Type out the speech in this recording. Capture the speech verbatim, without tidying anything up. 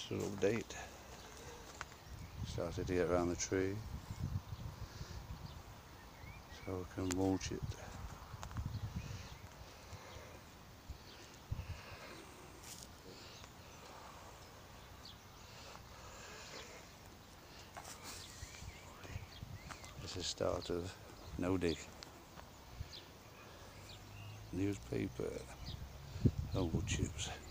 Just an update. Started to get around the tree so I can mulch it. This is the start of no dig. Newspaper, no wood chips.